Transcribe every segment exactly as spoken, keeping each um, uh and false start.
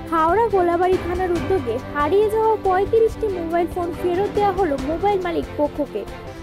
হাওড়া গোলাবাড়ি থানার উদ্যোগে হারিয়ে যাওয়া পঁয়ত্রিশটি মোবাইল ফোন ফেরত দেওয়া হলো মোবাইল মালিক পক্ষকে।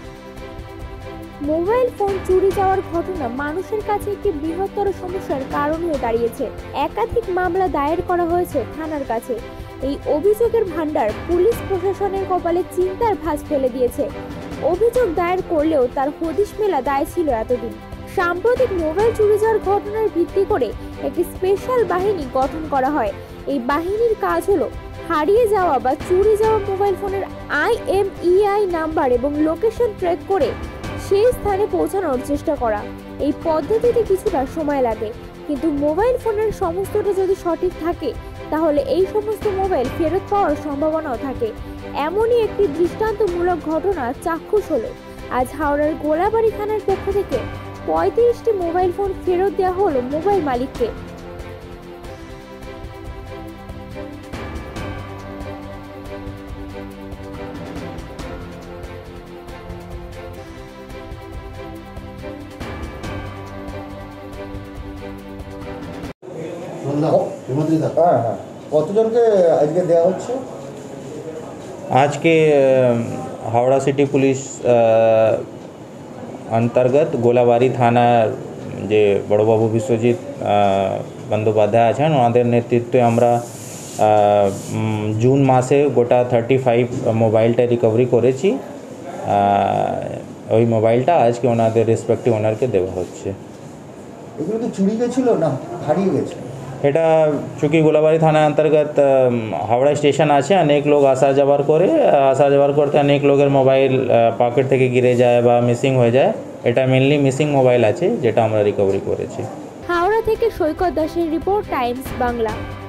মোবাইল ফোন চুরি যাওয়ার ঘটনা মানুষের কাছে একটি বৃহত্তর সমস্যার কারণ হয়ে দাঁড়িয়েছে। একাধিক মামলা দায়ের করা হয়েছে থানার কাছে। এই অভিযোগের ভান্ডার পুলিশ প্রশাসনের কপালে চিন্তার ভাঁজ ফেলে দিয়েছে। অভিযোগ দায়ের করলেও তার হদিশ মেলা দায় ছিল এতদিন। সাম্প্রতিক মোবাইল চুরি যাওয়ার ঘটনার ভিত্তি করে একটি স্পেশাল বাহিনী গঠন করা হয়। এই বাহিনীর কাজ হলো হারিয়ে যাওয়া বা চুরি যাওয়া মোবাইল ফোনের I M E I number এবং লোকেশন ট্র্যাক করে সেই স্থানে পৌঁছানোর চেষ্টা করা। এই পদ্ধতিতে কিছুটা সময় লাগে, কিন্তু মোবাইল ফোনের সমস্তটা যদি সঠিক থাকে তাহলে এই সমস্ত মোবাইল ফেরত পাওয়ার সম্ভাবনাও থাকে। এমনই একটি দৃষ্টান্তমূলক ঘটনা চাক্ষুষ হলো আজ হাওড়ার গোলাবাড়ি থানার পক্ষ থেকে। পঁয়ত্রিশটি মোবাইল ফোন ফেরত দেওয়া হলো মোবাইল মালিককে। হ্যাঁ হ্যাঁ কতজনকে আজকে দেওয়া হচ্ছে? আজকে হাওড়া সিটি পুলিশ अंतर्गत গোলাবাড়ি থানার যে বড়বাবু বিশ্বজিৎ বন্দ্যোপাধ্যায় আছেন ওনাদের নেতৃত্বে আমরা জুন মাসে গোটা থার্টি ফাইভ মোবাইলটা রিকভারি করেছি। ওই মোবাইলটা আজকে ওনাদের রেসপেক্টিভ ওনারকে দেওয়া হচ্ছে। এগুলো কি চুরি গেছিল না হারিয়ে গেছে? এটা চूँकि গোলাবাড়ি থানা अंतर्गत হাওড়া স্টেশন আছে, অনেক লোক আসা যাওয়ার করে আসা যাওয়ার করতে অনেক লোকের মোবাইল পকেট থেকে গিরে যায় বা মিসিং হয়ে যায়। এটা মেনলি মিসিং মোবাইল আছে যেটা আমরা রিকভারি করেছি। হাওড়া থেকে সৈকত দাসের রিপোর্ট, টাইমস বাংলা।